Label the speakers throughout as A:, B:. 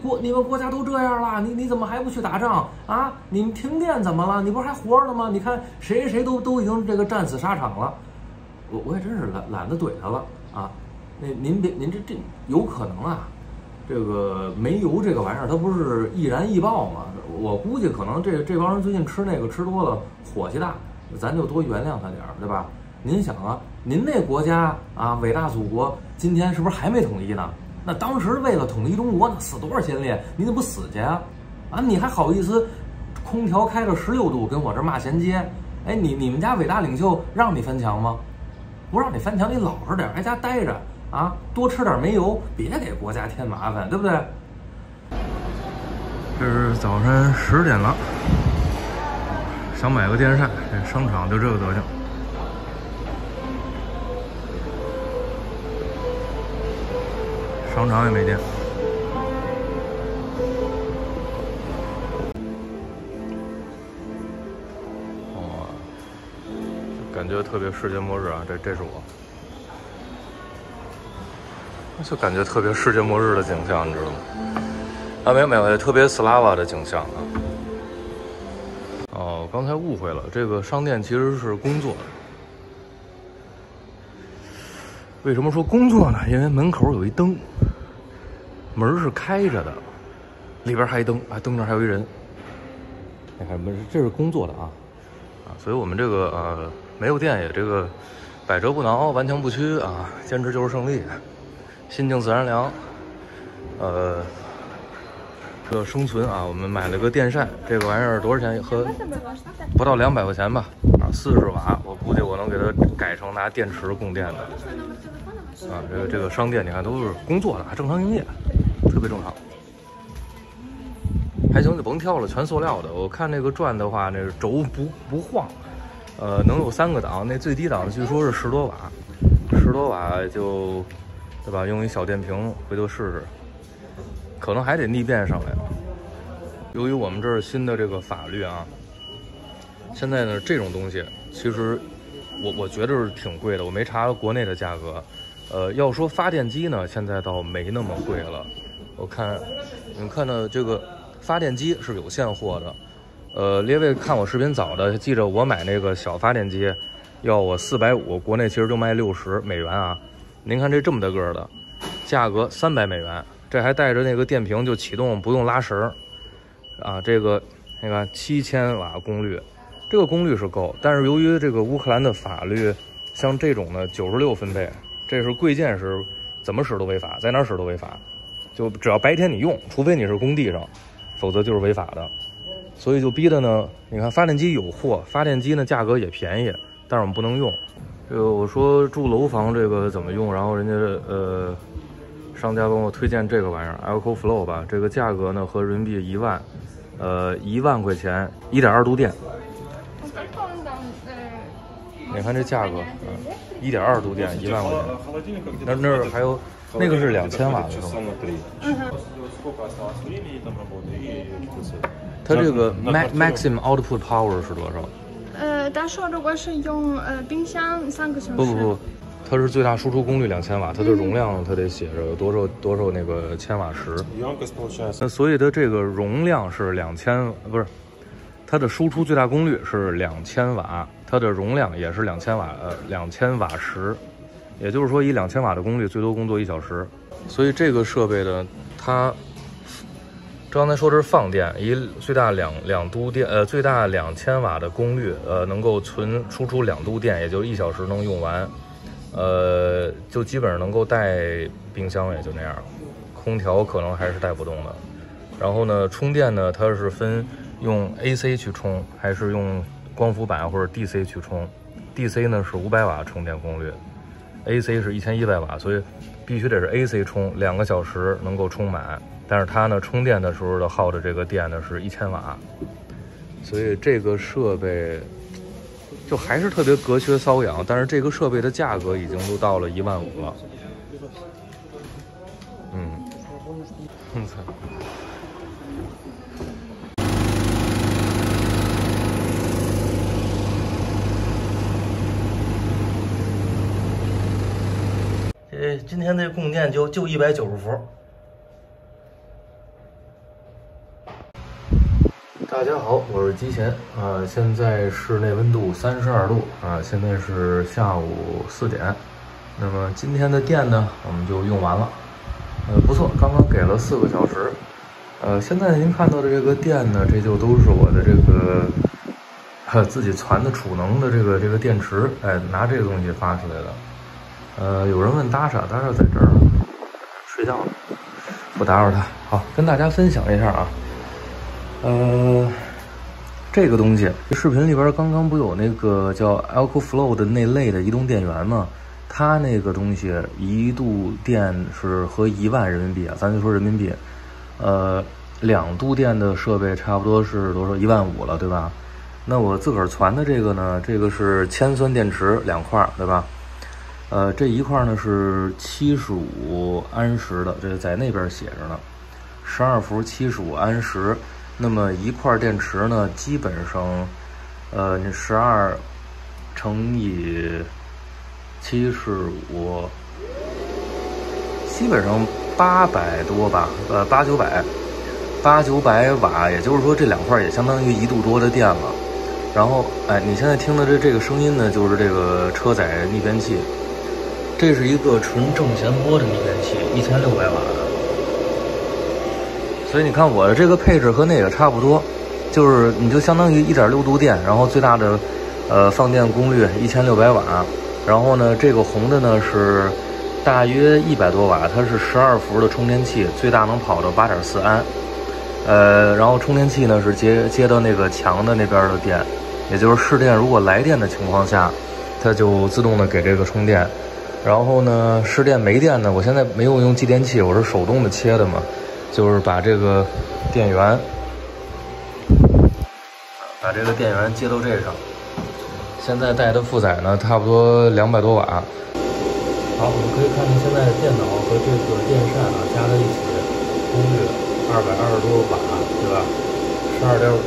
A: 你们国家都这样了，你怎么还不去打仗啊？你们停电怎么了？你不是还活着呢吗？你看谁都已经这个战死沙场了。我也真是懒得怼他了啊。您这有可能啊，这个煤油这个玩意儿它不是易燃易爆吗？我估计可能这帮人最近吃那个吃多了，火气大，咱就多原谅他点儿，对吧？您想啊，您那国家啊，伟大祖国今天是不是还没统一呢？那当时为了统一中国，那死多少先烈，你怎么不死去啊？啊，你还好意思空调开了16度跟我这骂衔接？哎，你们家伟大领袖让你翻墙吗？不让你翻墙，你老实点，在家待着啊，多吃点煤油，别给国家添麻烦，对不对？这是早晨10点了，想买个电扇，这商场就这个德行。商场也没电。哦，感觉特别世界末日啊！这是我，就感觉特别世界末日的景象，你知道吗？啊，没有，特别斯拉瓦的景象啊。哦，刚才误会了，这个商店其实是工作的。为什么说工作呢？因为门口有一灯。门是开着的，里边还一灯啊，灯那还有一人。你看门，这是工作的啊，所以我们这个没有电也这个百折不挠，顽强不屈啊，坚持就是胜利，心静自然凉。这个生存啊，我们买了个电扇，这个玩意儿多少钱？和不到200块钱吧，啊，40瓦，我估计我能给它改成拿电池供电的。啊，这个商店你看都是工作的，还正常营业。特别正常，还行，就甭挑了，全塑料的。我看那个转的话，那个轴不晃，能有3个档，那最低档的据说是10多瓦，10多瓦就，对吧？用一小电瓶，回头试试，可能还得逆变上来。由于我们这儿新的这个法律啊，现在呢这种东西其实我觉得是挺贵的，我没查国内的价格。要说发电机呢，现在倒没那么贵了。我看，你们看到这个发电机是有现货的。列位看我视频早的，记着我买那个小发电机，要我450，国内其实就卖60美元啊。您看这么大个的，价格300美元，这还带着那个电瓶就启动，不用拉绳啊。这个你看7000瓦功率，这个功率是够，但是由于这个乌克兰的法律，像这种的96分贝，这是贵贱是怎么使都违法，在哪儿使都违法。就只要白天你用，除非你是工地上，否则就是违法的。所以就逼的呢，你看发电机有货，发电机呢价格也便宜，但是我们不能用。这个我说住楼房这个怎么用，然后人家商家帮我推荐这个玩意儿 EcoFlow 吧，这个价格呢合人民币1万，1万块钱，1.2度电。你看这价格，1.2度电1万块钱，那儿还有。那个是2000瓦的是吗？它这个 maximum output power 是多少？
B: 他说如果是用冰箱3个小时。
A: 不，它是最大输出功率2000瓦，它的容量它得写着有多少那个千瓦时。那所以它这个容量是2000，不是，它的输出最大功率是2000瓦，它的容量也是2000瓦，2000瓦时。也就是说，以2000瓦的功率，最多工作1小时。所以这个设备呢，它刚才说这是放电，以最大2度电，最大2000瓦的功率，能够输出2度电，也就1小时能用完。就基本上能够带冰箱，也就那样。空调可能还是带不动的。然后呢，充电呢，它是分用 AC 去充，还是用光伏板或者 DC 去充。DC 呢是500瓦充电功率。AC 是1100瓦，所以必须得是 AC 充2个小时能够充满。但是它呢，充电的时候的耗的这个电呢是1000瓦，所以这个设备就还是特别隔靴搔痒。但是这个设备的价格已经都到了1万5了。今天这供电就190伏， 大家好，我是吉贤现在室内温度32度现在是下午4点。那么今天的电呢，我们就用完了，不错，刚刚给了4个小时。现在您看到的这个电呢，这就都是我的这个自己攒的储能的这个电池，拿这个东西发出来的。有人问达莎在这儿睡觉呢，不打扰他。好，跟大家分享一下啊。这个东西，视频里边刚刚不有那个叫 EcoFlow 的那类的移动电源吗？它那个东西1度电是合1万人民币啊，咱就说人民币。2度电的设备差不多是多少？1万5了，对吧？那我自个儿攒的这个呢，这个是铅酸电池2块，对吧？这一块呢是75安时的，这个在那边写着呢，12伏75安时。那么一块电池呢，基本上，你12乘以75，基本上800多吧，800-900瓦，也就是说这2块也相当于1度多的电了。然后，你现在听的这个声音呢，就是这个车载逆变器，这是一个纯正弦波的逆变器，1600瓦的。所以你看我的这个配置和那个差不多，就是你就相当于1.6度电，然后最大的放电功率1600瓦，然后呢这个红的呢是大约100多瓦，它是12伏的充电器，最大能跑到8.4安，然后充电器呢是接到那个墙的那边的电，也就是市电如果来电的情况下，它就自动的给这个充电。然后呢市电没电呢，我现在没有用继电器，我是手动的切的嘛。就是把这个电源接到这上，现在带的负载呢差不多200多瓦。好，我们可以看见现在电脑和这个电扇加在一起，功率220多瓦，对吧？12.5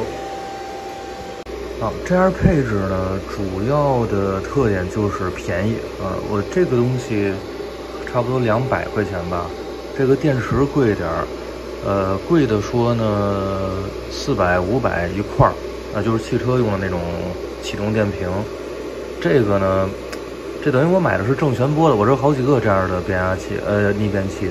A: 伏。好，这样配置呢，主要的特点就是便宜我这个东西差不多200块钱吧。这个电池贵一点贵的说呢400-500一块儿，就是汽车用的那种启动电瓶。这个呢，这等于我买的是正弦波的，我这好几个这样的变压器，逆变器。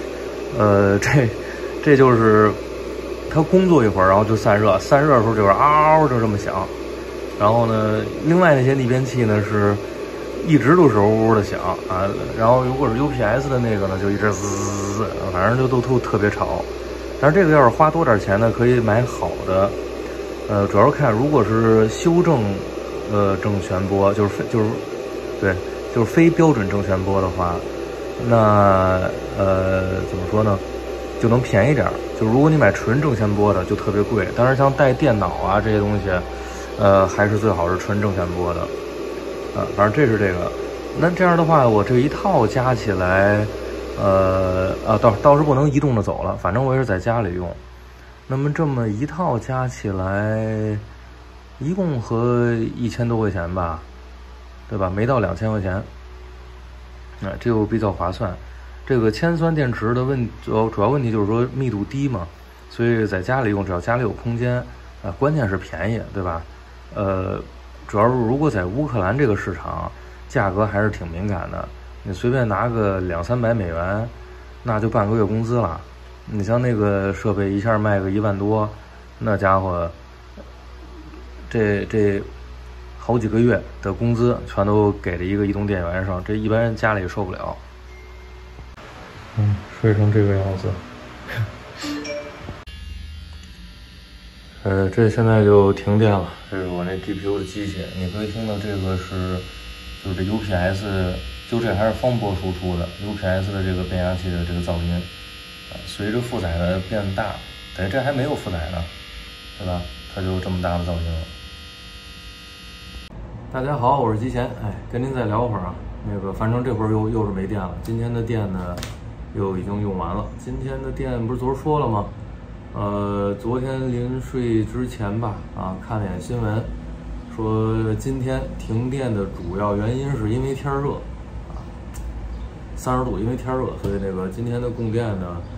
A: 这就是它工作一会儿，然后就散热，散热的时候这边嗷就这么响。然后呢，另外那些逆变器呢是一直都是呜呜的响然后如果是 UPS 的那个呢，就一直滋，反正就都特别吵。但是这个要是花多点钱呢，可以买好的，主要看如果是修正正弦波，就是非标准正弦波的话，那怎么说呢，就能便宜点。就如果你买纯正弦波的就特别贵，但是像带电脑这些东西，还是最好是纯正弦波的。反正这是这个，那这样的话，我这一套加起来，倒是不能移动的走了，反正我也是在家里用。那么这么一套加起来，一共合1000多块钱吧，对吧？没到2000块钱，这就比较划算。这个铅酸电池的主要问题就是说密度低嘛，所以在家里用，只要家里有空间，关键是便宜，对吧？主要是如果在乌克兰这个市场，价格还是挺敏感的。你随便拿个200-300美元，那就半个月工资了。你像那个设备一下卖个1万多，那家伙，这好几个月的工资全都给了一个移动电源上，这一般人家里受不了。睡成这个样子。这现在就停电了，这是我那 GPU 的机器，你可以听到这个就是这 UPS， 就这还是方波输出的 UPS 的这个变压器的这个噪音，随着负载的变大，等于这还没有负载呢，对吧？它就这么大的噪音了。大家好，我是吉贤，跟您再聊会儿啊。那个，反正这会儿又是没电了，今天的电呢又已经用完了。今天的电不是昨儿说了吗？昨天临睡之前吧，看了眼新闻，说今天停电的主要原因是因为天热，30度，因为天热，所以那个今天的供电呢，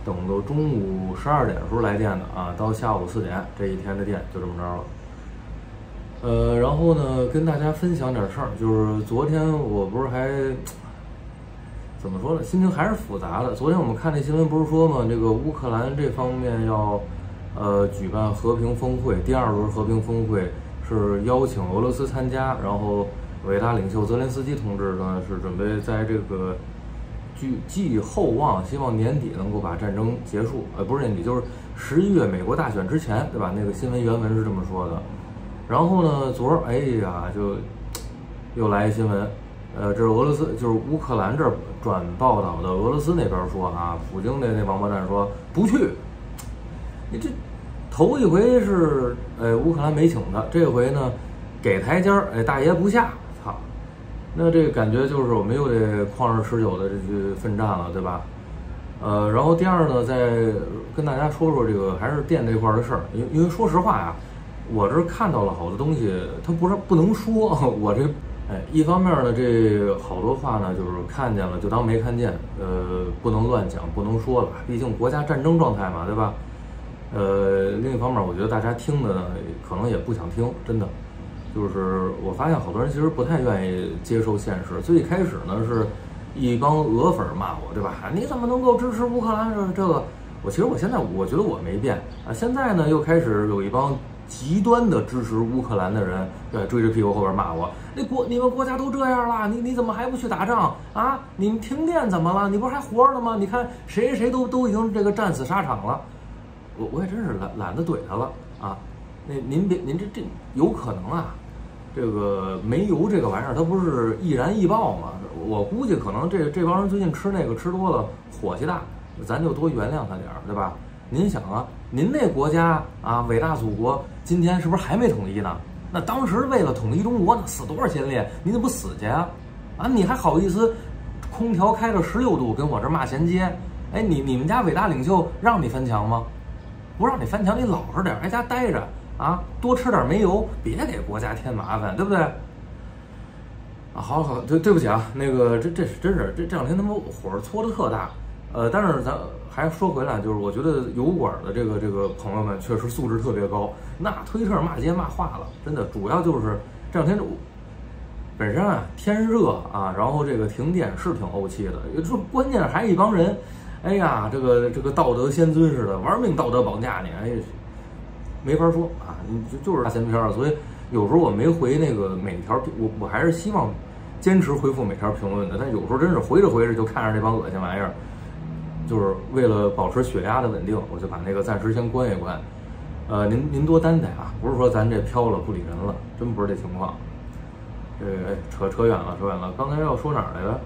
A: 等到中午12点的时候来电的啊，到下午4点，这一天的电就这么着了。然后呢，跟大家分享点事儿，就是昨天我不是还怎么说呢，心情还是复杂的。昨天我们看那新闻不是说嘛，这个乌克兰这方面要举办和平峰会，第2轮和平峰会是邀请俄罗斯参加，然后伟大领袖泽连斯基同志呢是准备在这个寄厚望，希望年底能够把战争结束，不是年底，就是11月美国大选之前，对吧？那个新闻原文是这么说的。然后呢，昨儿哎呀，就又来一新闻，这是俄罗斯，就是乌克兰这儿转报道的，俄罗斯那边说啊，普京那王八蛋说不去。你这头一回是乌克兰没请他，这回呢给台阶儿，大爷不下，操！那这个感觉就是我们又得旷日持久的这去奋战了，对吧？然后第二呢，再跟大家说说这个还是电这块的事儿，因为说实话呀，我这看到了好多东西，它不是不能说，我这一方面呢，这好多话呢就是看见了就当没看见，不能乱讲，不能说了，毕竟国家战争状态嘛，对吧？另一方面，我觉得大家听的呢，可能也不想听，真的。就是我发现好多人其实不太愿意接受现实。最开始呢是一帮俄粉骂我，对吧？你怎么能够支持乌克兰这个？我现在我觉得我没变啊。现在呢又开始有一帮极端的支持乌克兰的人，追着屁股后边骂我。你们国家都这样了，你怎么还不去打仗啊？你们停电怎么了？你不是还活着呢吗？你看谁都已经这个战死沙场了。我也真是懒得怼他了啊。您这有可能啊。这个煤油这个玩意儿，它不是易燃易爆吗？我估计可能这帮人最近吃那个吃多了，火气大，咱就多原谅他点儿，对吧？您想啊，您那国家啊，伟大祖国，今天是不是还没统一呢？那当时为了统一中国，那死多少先烈，你怎么不死去啊？啊，你还好意思，空调开了16度跟我这骂衔接？哎，你们家伟大领袖让你翻墙吗？不让你翻墙，你老实点，在家待着。啊，多吃点煤油，别给国家添麻烦，对不对？啊，好，对不起啊，那个这真是这两天他们火搓的特大，但是咱还说回来，就是我觉得油管的这个朋友们确实素质特别高，那推特骂街骂化了，真的，主要就是这两天本身啊天热啊，然后这个停电是挺怄气的，就关键还一帮人，哎呀，这个道德先尊似的，玩命道德绑架你，哎。没法说啊，就是大闲篇了，所以有时候我没回那个每条，我还是希望坚持回复每条评论的，但有时候真是回着就看着这帮恶心玩意儿，就是为了保持血压的稳定，我就把那个暂时先关一关。您多担待啊，不是说咱这飘了不理人了，真不是这情况。扯远了，刚才要说哪儿来着？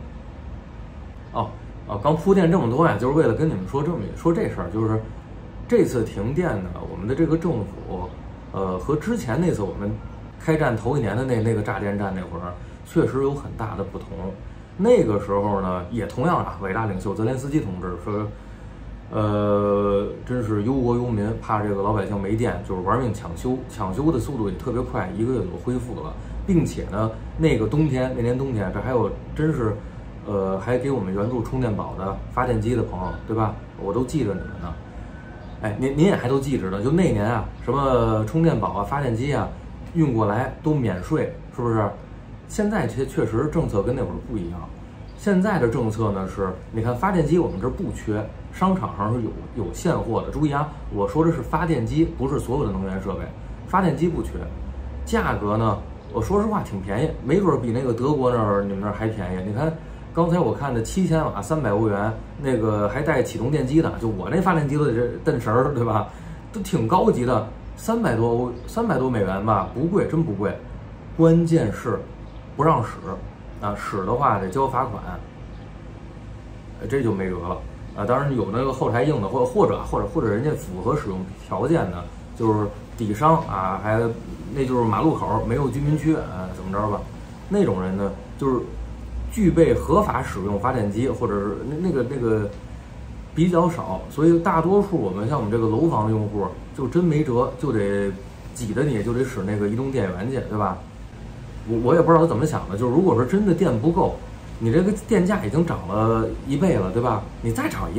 A: 刚铺垫这么多呀，就是为了跟你们说这事儿，就是。这次停电呢，我们的这个政府，和之前那次我们开战头一年的那个炸电站那会儿，确实有很大的不同。那个时候呢，也同样啊，伟大领袖泽连斯基同志说，真是忧国忧民，怕这个老百姓没电，就是玩命抢修的速度也特别快，1个月就恢复了，并且呢，那年冬天，这还有真是，还给我们援助充电宝的发电机的朋友，对吧？我都记着你们呢。哎，您也还都记着呢，就那年啊，什么充电宝啊、发电机啊，运过来都免税，是不是？现在确实政策跟那会儿不一样。现在的政策呢是，你看发电机我们这儿不缺，商场上是有现货的。注意啊，我说的是发电机，不是所有的能源设备。发电机不缺，价格呢，我说实话挺便宜，没准比那个德国你们那儿还便宜。你看。刚才我看的7000瓦300欧元，那个还带启动电机的，就我那发电机的这蹬绳儿，对吧？都挺高级的，300多美元吧，不贵，真不贵。关键是不让使啊，使的话得交罚款，这就没辙了啊。当然有那个后台硬的，或者人家符合使用条件的，就是底商啊，那就是马路口没有居民区啊，怎么着吧？那种人呢，就是。具备合法使用发电机，或者是那个比较少，所以大多数我们像我们这个楼房的用户就真没辙，就得挤得你就得使那个移动电源去，对吧？我也不知道他怎么想的，就是如果说真的电不够，你这个电价已经涨了1倍了，对吧？你再涨1倍，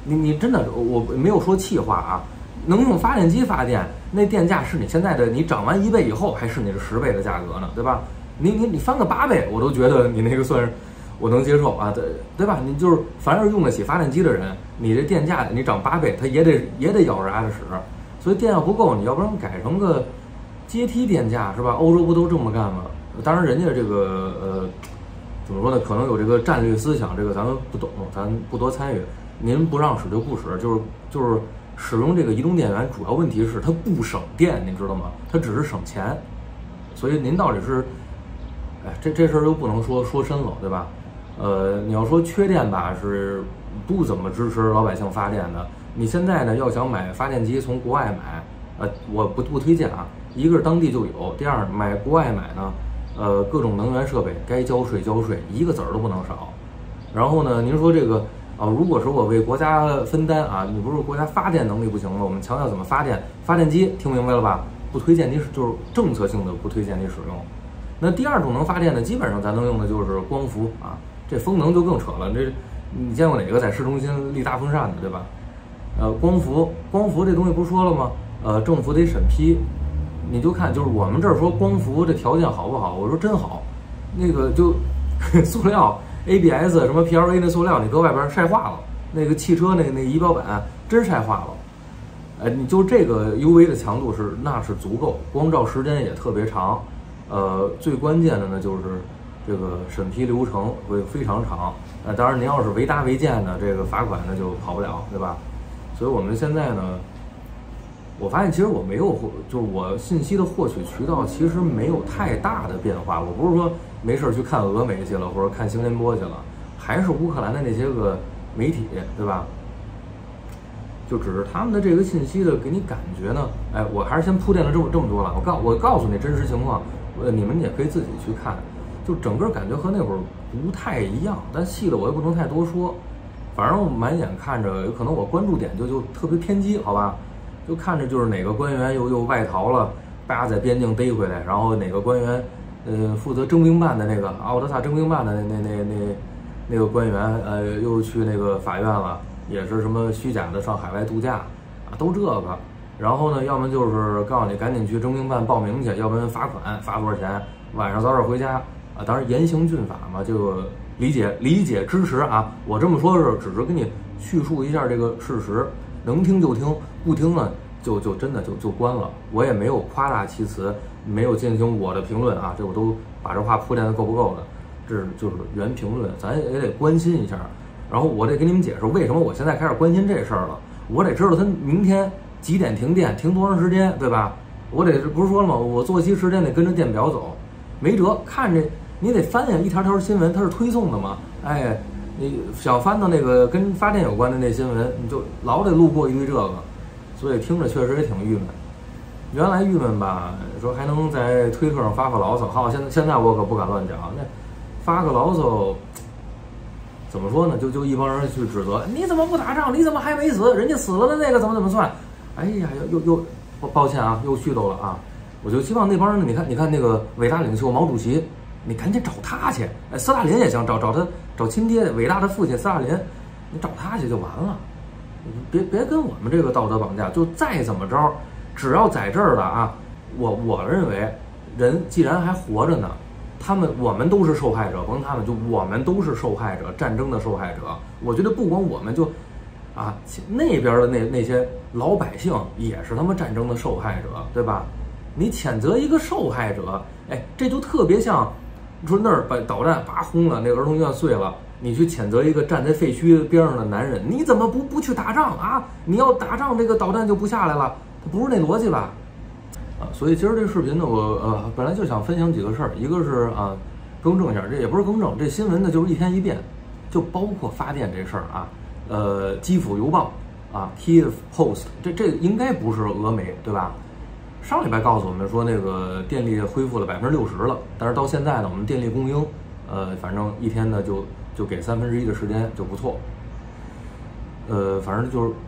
C: 你真的我没有说气话啊，能用发电机发电，那电价是你现在的你涨完1倍以后还是你的10倍的价格呢，对吧？你翻个8倍，我都觉得你那个算是我能接受啊，对吧？你就是凡是用得起发电机的人，你这电价你涨8倍，他也得咬着牙的使。所以电要不够，你要不然改成个阶梯电价是吧？欧洲不都这么干吗？当然人家这个怎么说呢？可能有这个战略思想，这个咱们不懂，咱不多参与。您不让使就不使，就是使用这个移动电源，主要问题是它不省电，你知道吗？它只是省钱。所以您到底是，哎，这事儿又不能说深了，对吧？你要说缺电吧，是不怎么支持老百姓发电的。你现在呢，要想买发电机从国外买，我不推荐啊。一个是当地就有，第二买国外买呢，各种能源设备该交税，一个子儿都不能少。然后呢，您说这个如果是我为国家分担啊，你不是国家发电能力不行吗？我们强调怎么发电，发电机听明白了吧？不推荐你就是政策性的不推荐你使用。那第二种能发电的，基本上咱能用的就是光伏啊，这风能就更扯了。这你见过哪个在市中心立大风扇的，对吧？光伏这东西不是说了吗？政府得审批。你就看，就是我们这儿说光伏这条件好不好？我说真好，那个就塑料 ABS 什么 PLA 那塑料，你搁外边晒化了，那个汽车那仪表板真晒化了。你就这个 UV 的强度那是足够，光照时间也特别长。最关键的呢就是这个审批流程会非常长。当然您要是违搭违建的，这个罚款那就跑不了，对吧？所以我们现在呢，我发现其实我没有就是我信息的获取渠道其实没有太大的变化。我不是说没事去看俄媒去了，或者看新闻联播去了，还是乌克兰的那些个媒体，对吧？就只是他们的这个信息的给你感觉呢，我还是先铺垫了这么多了。我告诉你真实情况，你们也可以自己去看，就整个感觉和那会儿不太一样，但细的我也不能太多说。反正我满眼看着，有可能我关注点就特别偏激，好吧？就看着就是哪个官员又外逃了，把在边境逮回来，然后哪个官员，负责征兵办的那个奥德萨征兵办的那个官员，又去那个法院了，也是什么虚假的上海外度假啊，都这个。然后呢，要么就是告诉你赶紧去征兵办报名去，要不然罚款罚多少钱，晚上早点回家啊。当然严刑峻法嘛，就理解支持啊。我这么说只是给你叙述一下这个事实，能听就听，不听呢就真的就关了。我也没有夸大其词，没有进行我的评论啊，这我都把这话铺垫的够不够的，这就是原评论，咱也得关心一下。然后我得跟你们解释为什么我现在开始关心这事儿了，我得知道他明天几点停电，停多长时间，对吧？我得不是说了吗？我作息时间得跟着电表走，没辙，看着你得翻呀，一条条新闻它是推送的嘛，你想翻到那个跟发电有关的那新闻，你就老得路过一堆这个，所以听着确实也挺郁闷。原来郁闷吧，说还能在推特上发牢骚，好，现在我可不敢乱讲，那发个牢骚。怎么说呢？就一帮人去指责，你怎么不打仗？你怎么还没死？人家死了的那个怎么算？哎呀，又抱歉啊，又絮叨了啊！我就希望那帮人，你看那个伟大领袖毛主席，你赶紧找他去。斯大林也行，找他，找亲爹，伟大的父亲斯大林，你找他去就完了。别跟我们这个道德绑架，就再怎么着，只要在这儿的啊，我认为人既然还活着呢。我们都是受害者，甭他们，就我们都是受害者，战争的受害者。我觉得不光我们就，那边的那些老百姓也是他们战争的受害者，对吧？你谴责一个受害者，这就特别像，你说那儿把导弹轰了，那个儿童医院碎了，你去谴责一个站在废墟边上的男人，你怎么不去打仗啊？你要打仗，这个导弹就不下来了，不是那逻辑吧？所以今儿这视频呢，我本来就想分享几个事儿，一个是更正一下，这也不是更正，这新闻呢就是一天一变，就包括发电这事儿啊，基辅邮报啊 ，Kiev Post， 这应该不是俄媒对吧？上礼拜告诉我们说那个电力恢复了60%了，但是到现在呢，我们电力供应反正一天呢就给1/3的时间就不错，反正就是。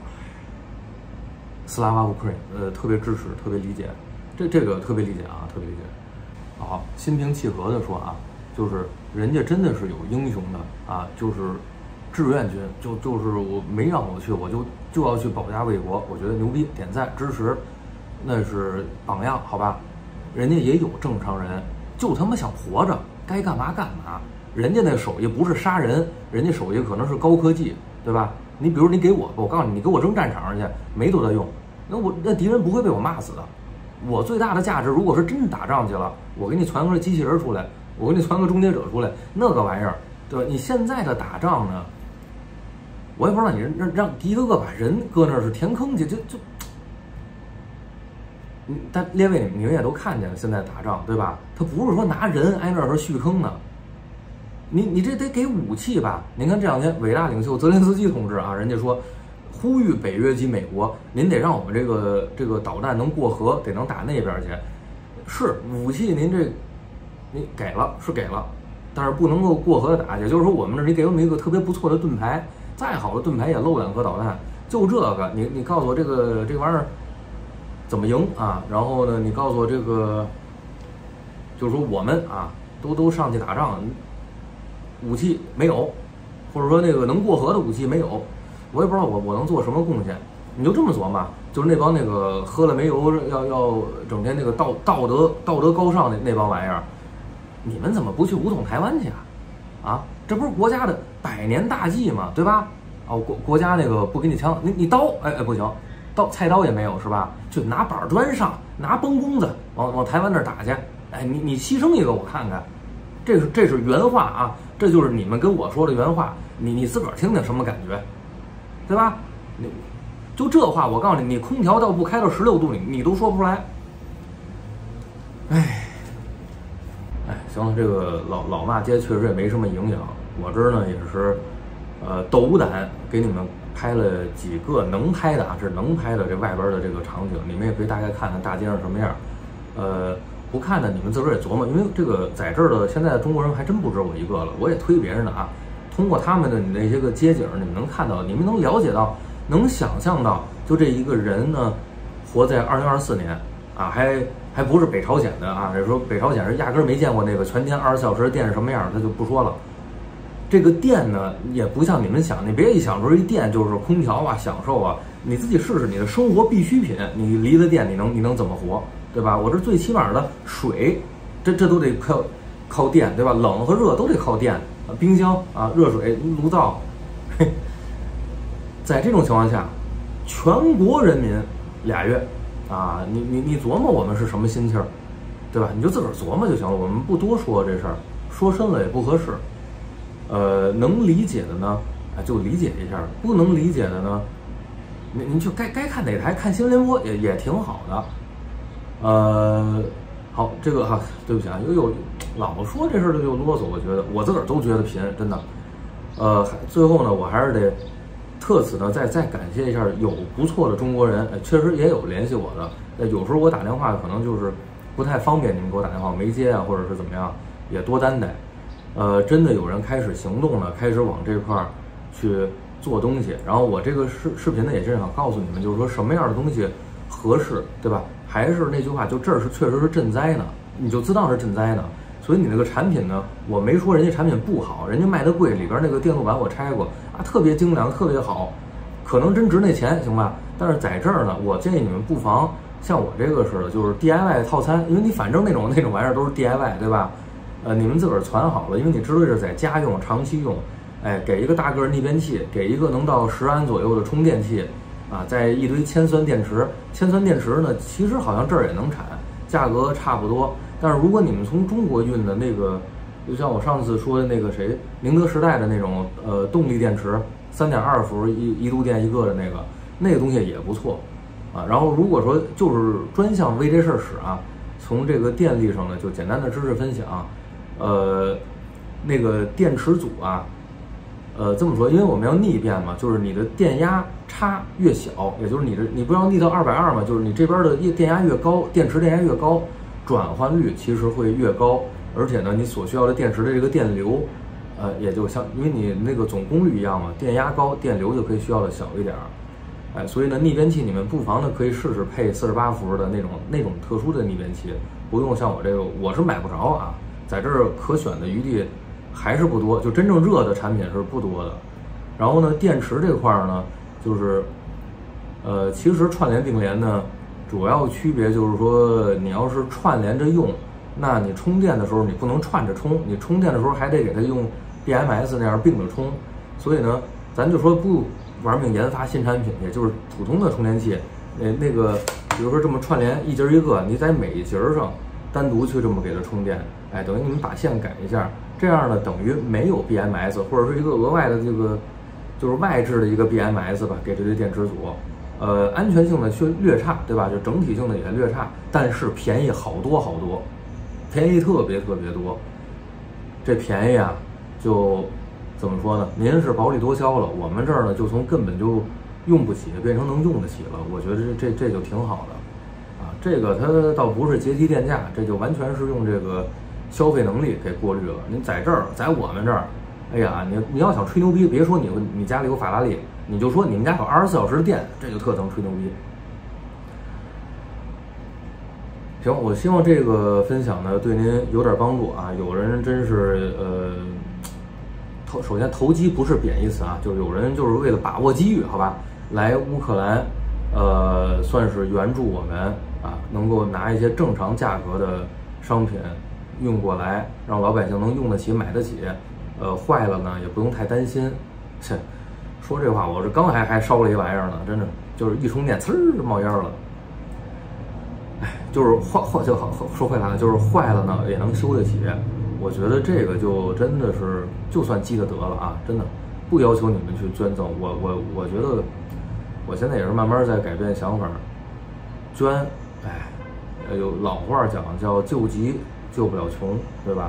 C: 斯拉瓦乌克兰，特别支持，特别理解，这个特别理解啊，特别理解。好，心平气和的说啊，就是人家真的是有英雄的啊，就是志愿军，就是我没让我去，我就要去保家卫国，我觉得牛逼，点赞支持，那是榜样，好吧？人家也有正常人，就他妈想活着，该干嘛干嘛。人家那手艺不是杀人，人家手艺可能是高科技，对吧？你比如你给我告诉你，你给我扔战场上去，没多大用，那敌人不会被我骂死的。我最大的价值，如果是真的打仗去了，我给你传个机器人出来，我给你传个终结者出来，那个玩意儿，对吧？你现在的打仗呢，我也不知道你让一个个把人搁那儿是填坑去，但列位你们也都看见了，现在打仗对吧？他不是说拿人挨那儿续坑呢，你这得给武器吧？您看这两天伟大领袖泽连斯基同志啊，人家说呼吁北约及美国，您得让我们这个导弹能过河，得能打那边去。是武器您给了是给了，但是不能够过河的打。也就是说，我们这儿你给我们一个特别不错的盾牌，再好的盾牌也漏2颗导弹，就这个你告诉我这玩意儿怎么赢啊？然后呢，你告诉我这个，就是说我们啊都上去打仗，武器没有，或者说那个能过河的武器没有，我也不知道我能做什么贡献。你就这么琢磨，就是那帮那个喝了煤油要整天那个道德高尚的那帮玩意儿，你们怎么不去武统台湾去啊？啊，这不是国家的100年大计吗？对吧？哦，国家那个不给你枪，你刀不行，菜刀也没有是吧？就拿板砖上，拿崩弓子往台湾那儿打去。哎，你牺牲一个我看看，这是原话啊，这就是你们跟我说的原话，你自个儿听听什么感觉，对吧？就这话，我告诉你，你空调要不开到16度，你都说不出来。哎，行了，这个老骂街确实也没什么营养。我这儿呢也是，斗胆给你们拍了几个能拍的啊，这是能拍的这外边的这个场景，你们也可以大概看看大街上什么样。不看的你们自个儿也琢磨，因为这个在这儿的现在的中国人还真不止我一个了，我也推别人的啊。通过他们的那些个街景，你们能看到，你们能了解到，能想象到，就这一个人呢，活在2024年啊，还不是北朝鲜的啊，说北朝鲜是压根儿没见过那个全天24小时的电是什么样，他就不说了。这个电呢，也不像你们想，你别一想说一电就是空调啊、享受啊，你自己试试，你的生活必需品，你离了电，你能怎么活，对吧？我这最起码的水，这都得靠电，对吧？冷和热都得靠电，冰箱啊、热水炉灶，嘿，在这种情况下，全国人民2月啊，你琢磨我们是什么心气儿，对吧？你就自个儿琢磨就行了，我们不多说这事儿，说深了也不合适。能理解的呢，就理解一下；不能理解的呢，您就该看哪台看新闻联播也挺好的。好，这个哈，对不起啊，又老说这事儿就啰嗦，我觉得我自个儿都觉得贫，真的。最后呢，我还是得特此呢再感谢一下有不错的中国人，确实也有联系我的。有时候我打电话可能就是不太方便，你们给我打电话没接啊，或者是怎么样，也多担待。真的有人开始行动了，开始往这块儿去做东西。然后我这个视频呢，也是想告诉你们，就是说什么样的东西合适，对吧？还是那句话，就这儿是确实是赈灾呢，你就知道是赈灾呢。所以你那个产品呢，我没说人家产品不好，人家卖的贵，里边那个电路板我拆过啊，特别精良，特别好，可能真值那钱，行吧？但是在这儿呢，我建议你们不妨像我这个似的，就是 DIY 套餐，因为你反正那种玩意儿都是 DIY， 对吧？你们自个儿传好了，因为你知道这是在家用、长期用，给一个大个逆变器，给一个能到10安左右的充电器，啊，在一堆铅酸电池。铅酸电池呢，其实好像这儿也能产，价格差不多。但是如果你们从中国运的那个，就像我上次说的那个宁德时代的那种动力电池，3.2伏一度电一个的那个东西也不错，啊。然后如果说就是专项为这事儿使啊，从这个电力上呢，就简单的知识分享。那个电池组啊，这么说，因为我们要逆变嘛，就是你的电压差越小，也就是你不要逆到220嘛，就是你这边的电压越高，电池电压越高，转换率其实会越高，而且呢，你所需要的电池的这个电流，也就因为你那个总功率一样嘛，电压高，电流就可以需要的小一点儿，所以呢，逆变器你们不妨呢可以试试配48伏的那种特殊的逆变器，不用像我这个，我是买不着啊。在这儿可选的余地还是不多，就真正热的产品是不多的， 然后呢，电池这块呢，就是其实串联并联呢，主要区别就是说，你要是串联着用，那你充电的时候你不能串着充，你充电的时候还得给它用 BMS 那样并着充。所以呢，咱就说不玩命研发新产品去，就是普通的充电器，那个比如说这么串联一节一个，你在每一节上单独去这么给它充电，哎，等于你们把线改一下，这样呢等于没有 BMS 或者是一个额外的这个就是外置的一个 BMS 吧，给这对电池组。安全性呢却略差，对吧？就整体性的也略差，但是便宜好多好多，便宜特别多。这便宜啊，就怎么说呢？您是薄利多销了，我们这儿呢就从根本就用不起变成能用得起了。我觉得这就挺好的，啊，这个它倒不是阶梯电价，这就完全是用这个消费能力给过滤了。您在这儿，在我们这儿，哎呀，你要想吹牛逼，别说你家里有法拉利。你就说你们家有24小时的电，这就特能吹牛逼。行，我希望这个分享呢对您有点帮助啊。有人真是首先投机不是贬义词啊，就有人就是为了把握机遇，好吧，来乌克兰，算是援助我们啊，能够拿一些正常价格的商品运过来，让老百姓能用得起、买得起。坏了呢也不用太担心。切。说这话，我这刚还烧了一玩意儿呢，真的就是一充电，呲儿冒烟了。哎，就是就好说回来了，就是坏了呢也能修得起。我觉得这个就真的是，就算积得了啊，真的不要求你们去捐赠。我觉得我现在也是慢慢在改变想法，捐，哎，有老话讲叫救急救不了穷，对吧？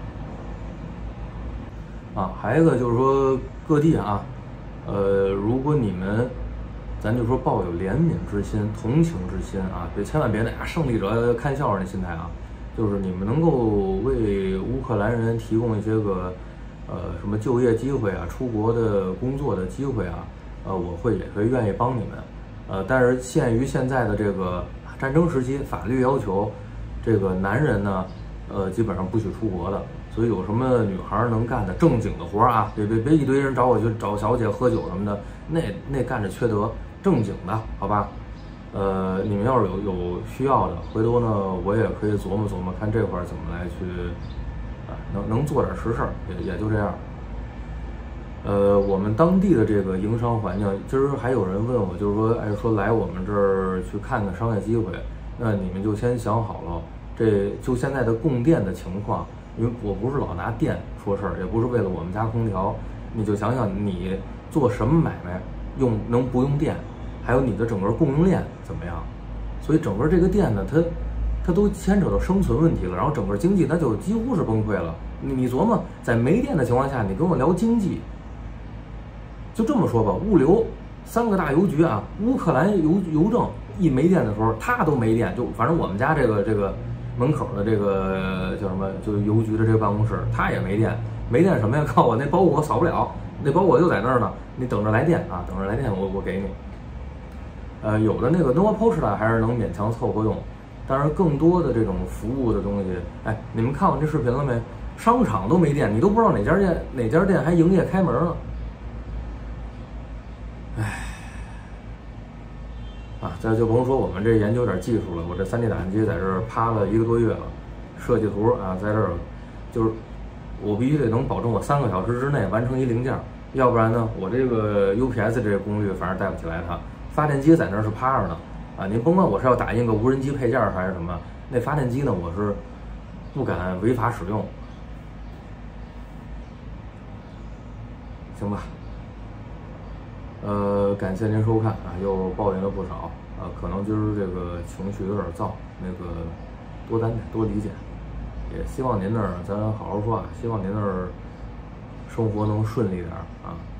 C: 啊，还有一个就是说各地啊。如果你们，咱就说抱有怜悯之心、同情之心啊，千万别那胜利者看笑话那心态啊，就是你们能够为乌克兰人提供一些个什么就业机会啊、出国的工作的机会啊，我也会愿意帮你们。但是限于现在的这个战争时期，法律要求这个男人呢，基本上不许出国的。所以有什么女孩能干的正经的活啊？别一堆人找我去找小姐喝酒什么的，那干着缺德，正经的，好吧？你们要是有需要的，回头呢我也可以琢磨琢磨，看这块怎么来去，能做点实事儿，也就这样。我们当地的这个营商环境，今儿还有人问我，就是说，哎，说来我们这儿去看看商业机会，那你们就先想好了，这就现在的供电的情况。因为我不是老拿电说事儿，也不是为了我们家空调，你就想想你做什么买卖能不用电，还有你的整个供应链怎么样？所以整个这个电呢，它都牵扯到生存问题了，然后整个经济它就几乎是崩溃了。你琢磨，在没电的情况下，你跟我聊经济，就这么说吧，物流3个大邮局啊，乌克兰邮政一没电的时候，它都没电，就反正我们家这个。门口的这个叫什么，就是邮局的这个办公室，它也没电，没电什么呀？告诉我那包裹扫不了，那包裹就在那儿呢，你等着来电啊，等着来电，我给你。有的那个 Nova Post 还是能勉强凑合用，但是更多的这种服务的东西，哎，你们看我这视频了没？商场都没电，你都不知道哪家店还营业开门呢。哎。啊，再就甭说我们这研究点技术了，我这3D 打印机在这儿趴了1个多月了，设计图啊在这儿，就是我必须得能保证我3个小时之内完成一零件，要不然呢，我这个 UPS 这个功率反正带不起来它。发电机在那儿是趴着呢，啊，您甭管我是要打印个无人机配件还是什么，那发电机呢我是不敢违法使用，行吧？感谢您收看啊，又抱怨了不少啊，可能今儿这个情绪有点燥，那个多担待多理解，也希望您那儿咱好好说啊，希望您那儿生活能顺利点啊。